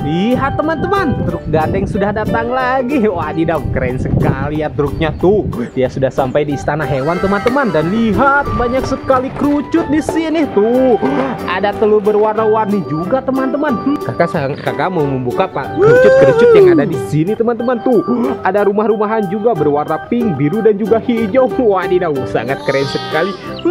lihat teman-teman, truk gandeng sudah datang lagi. Wadidaw, keren sekali ya truknya tuh. Dia sudah sampai di istana hewan teman-teman. Dan lihat banyak sekali kerucut di sini tuh. Ada telur berwarna-warni juga teman-teman. Kakak mau membuka pak kerucut-kerucut yang ada di sini teman-teman tuh. Ada rumah-rumahan juga berwarna pink, biru dan juga hijau. Wadidaw, sangat keren sekali.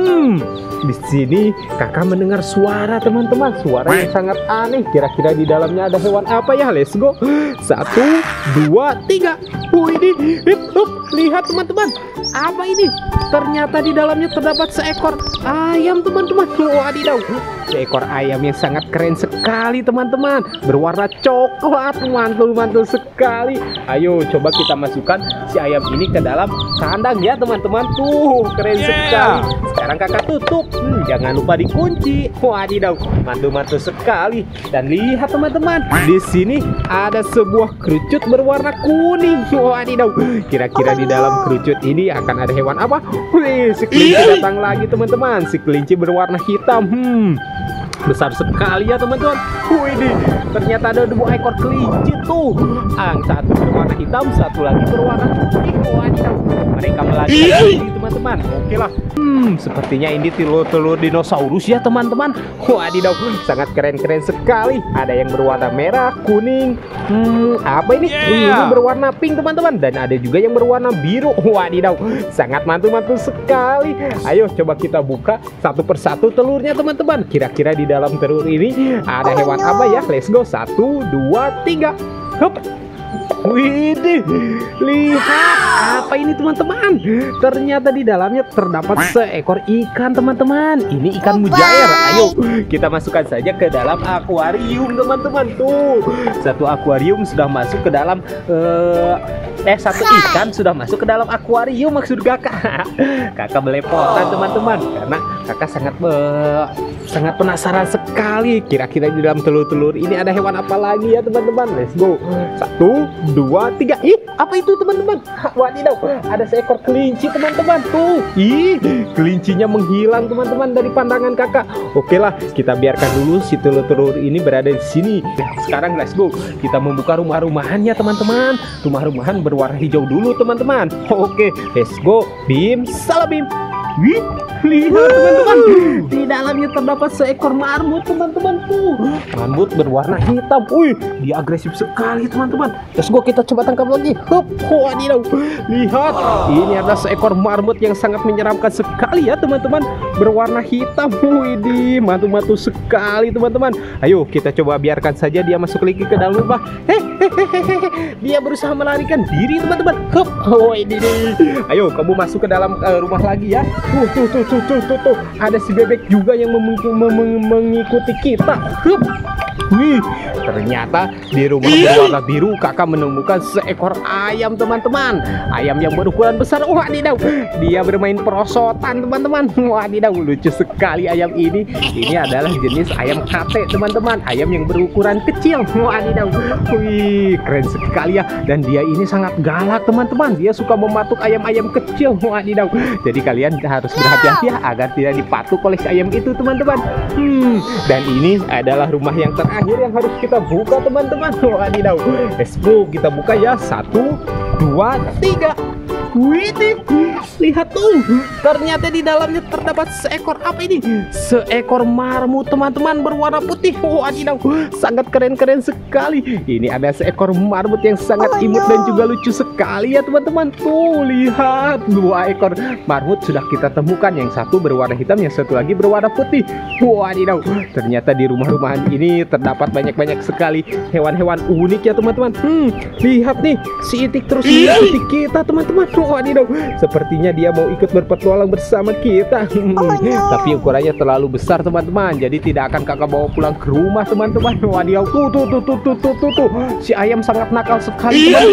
Di sini kakak mendengar suara teman-teman, suara yang sangat aneh. Kira-kira di dalamnya ada hewan apa ya? Let's go. 1, 2, 3. Ini lihat teman-teman, apa ini? Ternyata di dalamnya terdapat seekor ayam teman-teman. Wadidaw, seekor ayam yang sangat keren sekali teman-teman, berwarna coklat. Mantul-mantul sekali. Ayo coba kita masukkan si ayam ini ke dalam kandang ya teman-teman. Tuh, keren sekali. Sekarang kakak tutup. Jangan lupa dikunci. Wadidaw, mantul-mantul sekali. Dan lihat teman-teman, di sini ada sebuah kerucut berwarna kuning. Wadidaw, kira-kira di dalam kerucut ini akan ada hewan apa? Wih, si kelinci datang lagi teman-teman. Si kelinci berwarna hitam. Besar sekali ya teman-teman. Wih, ternyata ada 2 ekor kelinci tuh. Satu berwarna hitam, satu lagi berwarna putih. Wadidaw, mereka melarikan diri teman-teman. Oke lah. Sepertinya ini telur-telur dinosaurus ya teman-teman. Wadidaw, sangat keren-keren sekali. Ada yang berwarna merah, kuning. Apa ini? Ini berwarna pink teman-teman. Dan ada juga yang berwarna biru. Wadidaw, sangat mantul-mantul sekali. Ayo coba kita buka satu persatu telurnya teman-teman. Kira-kira di dalam telur ini ada hewan apa ya? Let's go. 1, 2, 3. Hup. Widih, lihat apa ini teman-teman. Ternyata di dalamnya terdapat seekor ikan teman-teman. Ini ikan mujair. Ayo kita masukkan saja ke dalam akuarium teman-teman. Tuh, satu akuarium sudah masuk ke dalam satu ikan sudah masuk ke dalam akuarium maksud kakak. Kakak belepotan teman-teman karena kakak sangat penasaran sekali. Kira-kira di dalam telur-telur ini ada hewan apa lagi ya teman-teman. Let's go. 1, 2, 3. Ih, apa itu teman-teman? Wadidaw, ada seekor kelinci teman-teman. Tuh, ih, kelincinya menghilang teman-teman dari pandangan kakak. Oke lah, kita biarkan dulu si telur-telur ini berada di sini. Sekarang let's go. Kita membuka rumah-rumahannya teman-teman. Rumah-rumahan berwarna hijau dulu teman-teman. Oke, let's go. Bim, salam bim. Wih, lihat teman-teman, di dalamnya terdapat seekor marmut teman-teman tuh. Marmut berwarna hitam. Wih, dia agresif sekali teman-teman. Let's go, kita coba tangkap lagi. Hup, wadidaw. Lihat, ini adalah seekor marmut yang sangat menyeramkan sekali ya teman-teman. Berwarna hitam. Wih, mantul-mantul sekali teman-teman. Ayo kita coba biarkan saja dia masuk lagi ke dalam rumah. Dia berusaha melarikan diri teman-teman. Hup, wih. Ayo kamu masuk ke dalam rumah lagi ya. Tuh, ada si bebek juga yang mengikuti kita. Wih, ternyata di rumah berwarna biru kakak menemukan seekor ayam teman-teman. Ayam yang berukuran besar. Wadidaw, dia bermain perosotan teman-teman. Wadidaw, lucu sekali ayam ini. Ini adalah jenis ayam kate teman-teman. Ayam yang berukuran kecil. Wadidaw, wih, keren sekali ya. Dan dia ini sangat galak teman-teman. Dia suka mematuk ayam-ayam kecil. Wadidaw, jadi kalian harus berhati-hati ya agar tidak dipatuk oleh si ayam itu teman-teman. Dan ini adalah rumah yang terakhir yang harus kita buka teman-teman. Wadidaw, let's go, kita buka ya. 1, 2, 3. Wih, lihat tuh, ternyata di dalamnya terdapat seekor apa ini? Seekor marmut teman-teman berwarna putih. Wadidaw, sangat keren-keren sekali. Ini ada seekor marmut yang sangat imut dan juga lucu sekali ya teman-teman. Tuh, lihat, 2 ekor marmut sudah kita temukan. Yang satu berwarna hitam, yang satu lagi berwarna putih. Wadidaw, ternyata di rumah-rumahan ini terdapat banyak-banyak sekali hewan-hewan unik ya teman-teman. Lihat nih, si itik terus mengikuti kita teman-teman. Wadidaw, sepertinya dia mau ikut berpetualang bersama kita. Tapi ukurannya terlalu besar teman-teman, jadi tidak akan kakak bawa pulang ke rumah teman-teman. Wadidaw, tuh, si ayam sangat nakal sekali teman-teman.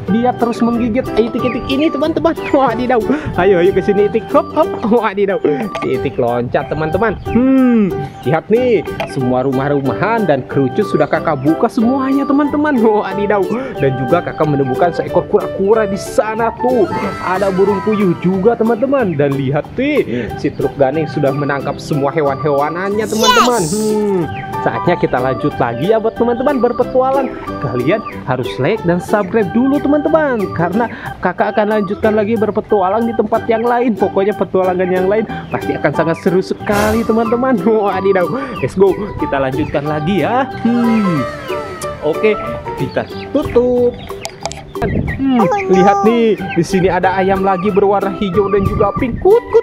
dia terus menggigit itik-itik ini teman-teman. Wadidaw. Ayo ke sini itik. Hop hop. Wadidaw. Si itik loncat teman-teman. Lihat nih, semua rumah-rumahan dan kerucut sudah kakak buka semuanya teman-teman. Wadidaw. Dan juga kakak menemukan seekor kura-kura di sana tuh. Ada burung puyuh juga teman-teman. Dan lihat nih, si truk gandeng sudah menangkap semua hewan-hewanannya teman-teman. Saatnya kita lanjut lagi ya buat teman-teman berpetualang. Kalian harus like dan subscribe dulu teman-teman, karena kakak akan lanjutkan lagi berpetualang di tempat yang lain. Pokoknya petualangan yang lain pasti akan sangat seru sekali teman-teman. Wadidaw. Let's go, kita lanjutkan lagi ya. Oke, kita tutup. Lihat nih, di sini ada ayam lagi berwarna hijau dan juga pink.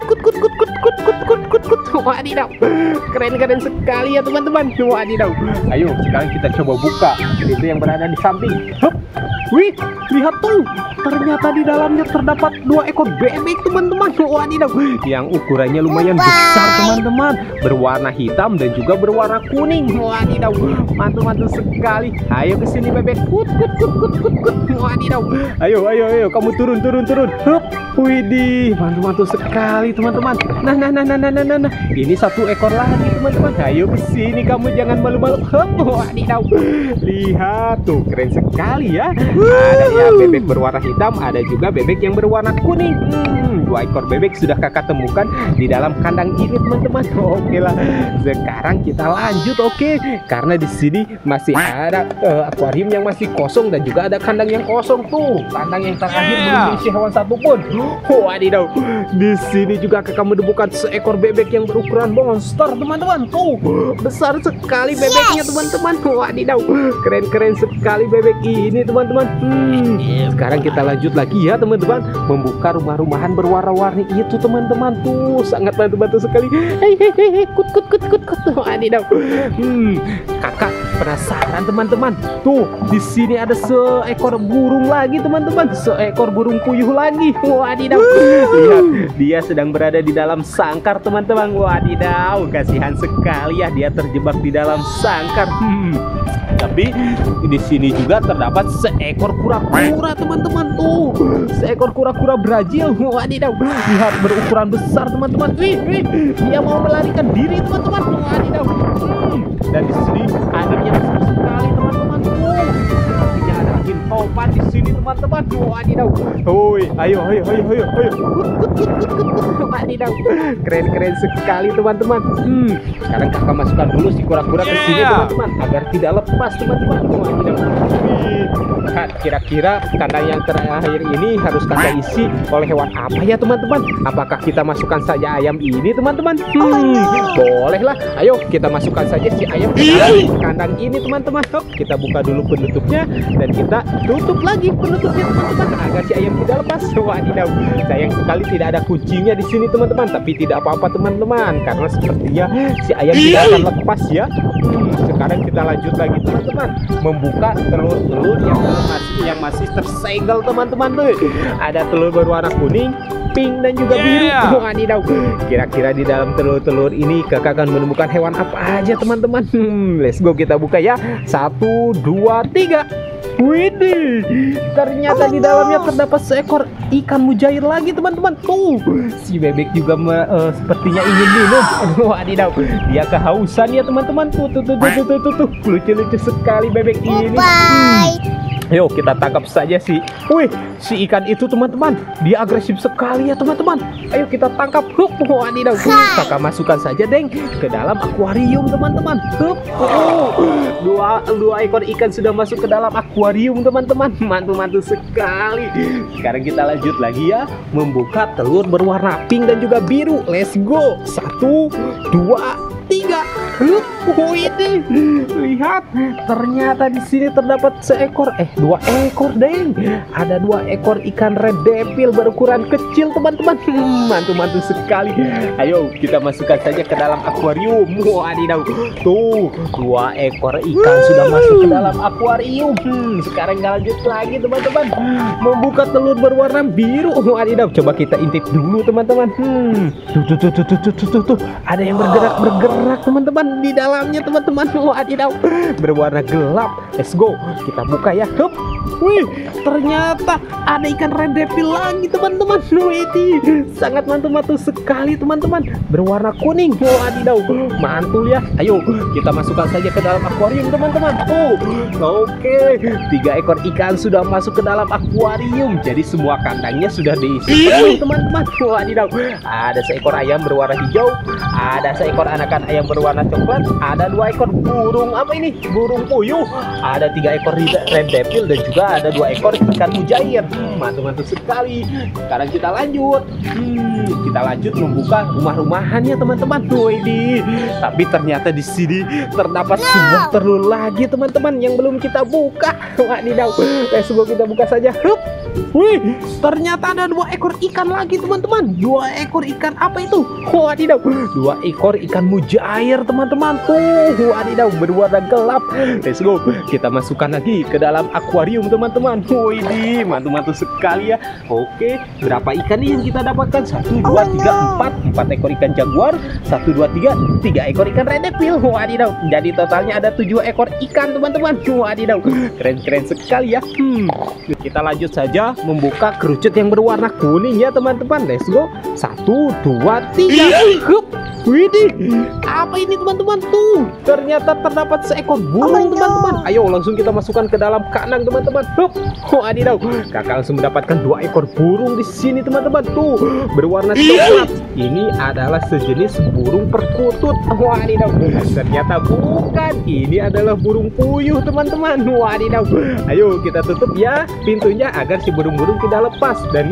Wadidaw, keren sekali ya teman-teman. Wadidaw. Ayo sekarang kita coba buka pintu yang berada di samping. Wih, lihat tuh, ternyata di dalamnya terdapat 2 ekor bebek teman-teman. Wadidaw, yang ukurannya lumayan besar teman-teman, berwarna hitam dan juga berwarna kuning. Wadidaw, mantul-mantul sekali. Ayo ke sini bebek. Wadidaw. Ayo kamu turun. Widih, mantul-mantul sekali teman-teman. Nah. Ini 1 ekor lagi teman-teman. Ayo ke sini kamu, jangan malu-malu. Wadidaw. Lihat tuh, keren sekali ya. Ada ya bebek berwarna hitam, ada juga bebek yang berwarna kuning. 2 ekor bebek sudah kakak temukan di dalam kandang ini teman-teman. Oke lah, sekarang kita lanjut. Oke, karena di sini masih ada akuarium yang masih kosong dan juga ada kandang yang kosong tuh. Kandang yang terakhir belum diisi hewan satupun. Wadidaw, di sini juga kakak menemukan seekor bebek yang berukuran monster teman-teman. Tuh, besar sekali bebeknya teman-teman. Wadidaw, keren sekali bebek ini teman-teman. Sekarang kita lanjut lagi ya teman-teman, membuka rumah-rumahan berwarna-warni itu teman-teman. Tuh, sangat bantu sekali. Hei, kut. Wadidaw. Kakak penasaran teman-teman. Tuh, di sini ada seekor burung lagi teman-teman, seekor burung puyuh lagi. Wadidaw. Lihat, dia sedang berada di dalam sangkar teman-teman. Wadidaw, kasihan sekali ya, dia terjebak di dalam sangkar. Tapi di sini juga terdapat seekor kura-kura teman-teman. Tuh, seekor kura-kura Brazil. Wadidaw, lihat berukuran besar teman-teman. Wih, dia mau melarikan diri teman-teman. Wadidaw. Dan di sini anginnya besar sekali teman-teman. Sepertinya ada angin topan di sini teman-teman. Wadidaw. Hoi, ayo. Wadidaw, keren sekali teman-teman. Sekarang kakak masukkan dulu si kura-kura ke sini teman-teman, agar tidak lepas teman-teman. Wadidaw. Kira-kira kandang yang terakhir ini harus kakak isi oleh hewan apa ya teman-teman? Apakah kita masukkan saja ayam ini teman-teman? Boleh lah. Ayo kita masukkan saja si ayam ke kandang ini teman-teman. Kita buka dulu penutupnya dan kita tutup lagi penutupnya teman-teman, agar si ayam tidak lepas. Wadidaw, sayang sekali tidak ada kuncinya di sini teman-teman. Tapi tidak apa-apa teman-teman, karena sepertinya si ayam tidak akan lepas ya. Sekarang kita lanjut lagi teman-teman, membuka telur-telur yang masih tersegel teman-teman. Tuh, ada telur berwarna kuning, pink dan juga biru. Wadidaw, kira-kira di dalam telur-telur ini kakak akan menemukan hewan apa aja teman-teman? Let's go, kita buka ya. 1, 2, 3. Widih, ternyata di dalamnya terdapat seekor ikan mujair lagi teman-teman. Tuh, si bebek juga sepertinya ingin minum. Wadidaw, dia kehausan ya teman-teman. Tuh, lucu sekali bebek ini. Ayo kita tangkap saja si ikan itu teman-teman. Dia agresif sekali ya teman-teman. Ayo kita tangkap. Wadidaw, kakak masukkan saja deng ke dalam akuarium teman-teman. Dua ekor ikan sudah masuk ke dalam akuarium teman-teman. Mantul sekali. Sekarang kita lanjut lagi ya, membuka telur berwarna pink dan juga biru. Let's go. 1, 2, 3. Widih, lihat, ternyata di sini terdapat 2 ekor deng. Ada 2 ekor ikan red devil berukuran kecil teman-teman. Mantul sekali. Ayo kita masukkan saja ke dalam akuarium. Wadidaw, tuh 2 ekor ikan sudah masuk ke dalam akuarium. Sekarang lanjut lagi teman-teman, membuka telur berwarna biru. Wadidaw, coba kita intip dulu teman-teman. Tuh, ada yang bergerak teman-teman. teman-teman di dalamnya teman-teman. Wadidaw, berwarna gelap. Let's go, kita buka ya. Hup. Wih, ternyata ada ikan red devil lagi teman-teman. Wih, sangat mantul-mantul sekali teman-teman. Berwarna kuning. Wadidaw, mantul ya. Ayo kita masukkan saja ke dalam akuarium teman-teman. Oke, 3 ekor ikan sudah masuk ke dalam akuarium. Jadi semua kandangnya sudah diisi penuh teman-teman. Wadidaw, ada seekor ayam berwarna hijau, ada seekor anakan ayam berwarna coklat, ada 2 ekor burung apa ini? Burung puyuh, ada 3 ekor red devil dan juga ada 2 ekor ikan mujair. Mantul-mantul sekali. Sekarang kita lanjut. Kita lanjut membuka rumah-rumahannya teman-teman. Wih, tapi ternyata di sini terdapat sebuah telur lagi teman-teman yang belum kita buka. Wadidaw, let's go, kita buka saja. Hup. Wih, ternyata ada 2 ekor ikan lagi teman-teman. 2 ekor ikan apa itu? Wadidaw, 2 ekor ikan mujair teman-teman. Tuh, wadidaw, berwarna gelap. Let's go, kita masukkan lagi ke dalam akuarium teman-teman. Wih, mantul-mantul sekali ya. Oke, berapa ikan nih yang kita dapatkan? 1, 2, 3, 4 ekor ikan jaguar. 1, 2, 3 ekor ikan red devil. Wadidaw, jadi totalnya ada 7 ekor ikan teman-teman. Wadidaw, keren-keren sekali ya. Kita lanjut saja membuka kerucut yang berwarna kuning ya teman-teman. Let's go, 1, 2, 3. Hup. Widih, apa ini teman-teman? Tuh, ternyata terdapat seekor burung teman-teman. Ayo langsung kita masukkan ke dalam kandang teman-teman. Hup. Wadidaw, kakak langsung mendapatkan 2 ekor burung di sini teman-teman. Tuh, berwarna coklat. Ini adalah sejenis burung perkutut. Wadidaw, ternyata bukan. Ini adalah burung puyuh teman-teman. Wadidaw, ayo kita tutup ya pintunya agar si burung-burung tidak lepas. Dan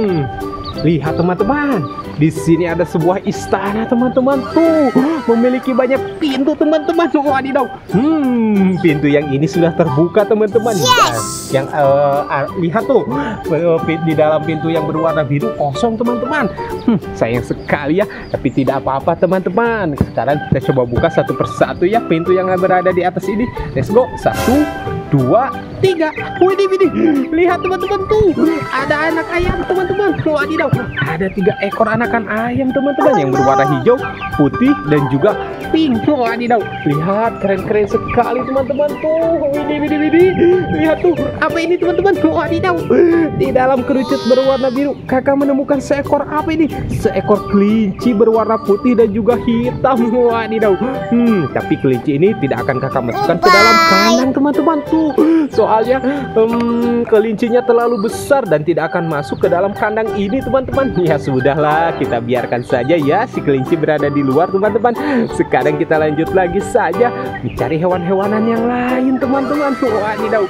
lihat teman-teman, di sini ada sebuah istana teman-teman. Tuh, memiliki banyak pintu teman-teman. Wadidaw, pintu yang ini sudah terbuka teman-teman. Yang lihat tuh, di dalam pintu yang berwarna biru kosong teman-teman. Sayang sekali ya, tapi tidak apa-apa teman-teman. Sekarang kita coba buka satu persatu ya pintu yang berada di atas ini. Let's go, 1, 2, 3. Widih, lihat teman-teman, tuh ada anak ayam teman-teman. Wadidaw, ada 3 ekor anakan ayam teman-teman yang berwarna hijau, putih dan juga pink. Wadidaw, lihat keren-keren sekali teman-teman. Tuh, widih, lihat tuh, apa ini teman-teman? Wadidaw, di dalam kerucut berwarna biru kakak menemukan seekor apa ini? Seekor kelinci berwarna putih dan juga hitam. Wadidaw, tapi kelinci ini tidak akan kakak masukkan ke dalam kandang teman-teman. Tuh, soalnya kelincinya terlalu besar dan tidak akan masuk ke dalam kandang ini teman-teman. Ya sudahlah, kita biarkan saja ya si kelinci berada di luar teman-teman. Sekarang kita lanjut lagi saja mencari hewan-hewanan yang lain teman-teman. Wadidaw,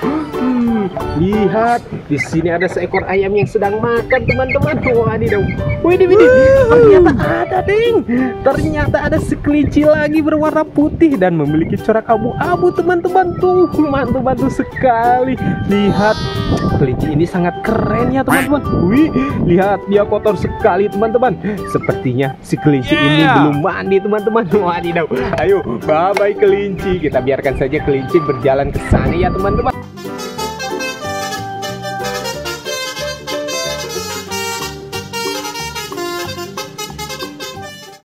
lihat di sini ada seekor ayam yang sedang makan teman-teman. Wadidaw, widih, ternyata ada ternyata ada sekelinci lagi berwarna putih dan memiliki corak abu-abu teman-teman. Tuh, mantul sekali. Lihat, kelinci ini sangat keren ya teman-teman. Wih, lihat dia kotor sekali teman-teman. Sepertinya si kelinci ini belum mandi teman-teman. Wadidaw, ayo bye-bye kelinci. Kita biarkan saja kelinci berjalan ke sana ya teman-teman.